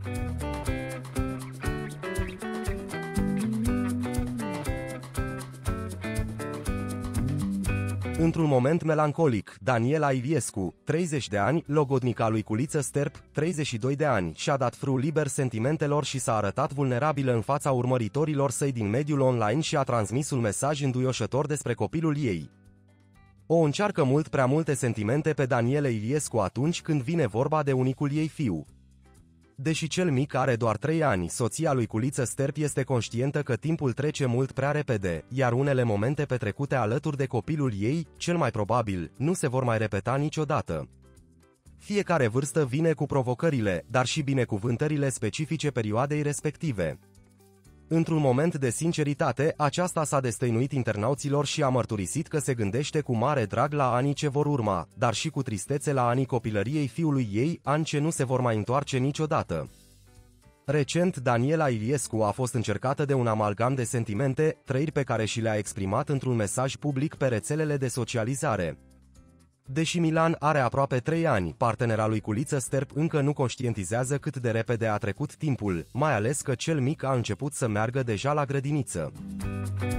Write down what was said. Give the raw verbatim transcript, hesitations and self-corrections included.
Într-un moment melancolic, Daniela Iliescu, treizeci de ani, logodnica lui Culiță Sterp, treizeci și doi de ani, și-a dat frâu liber sentimentelor și s-a arătat vulnerabilă în fața urmăritorilor săi din mediul online și a transmis un mesaj înduioșător despre copilul ei. O încearcă mult prea multe sentimente pe Daniela Iliescu atunci când vine vorba de unicul ei fiu. Deși cel mic are doar trei ani, soția lui Culiță Sterp este conștientă că timpul trece mult prea repede, iar unele momente petrecute alături de copilul ei, cel mai probabil, nu se vor mai repeta niciodată. Fiecare vârstă vine cu provocările, dar și binecuvântările specifice perioadei respective. Într-un moment de sinceritate, aceasta s-a destăinuit internauților și a mărturisit că se gândește cu mare drag la anii ce vor urma, dar și cu tristețe la anii copilăriei fiului ei, ani ce nu se vor mai întoarce niciodată. Recent, Daniela Iliescu a fost încercată de un amalgam de sentimente, trăiri pe care și le-a exprimat într-un mesaj public pe rețelele de socializare. Deși Milan are aproape trei ani, partenera lui Culiță Sterp încă nu conștientizează cât de repede a trecut timpul, mai ales că cel mic a început să meargă deja la grădiniță.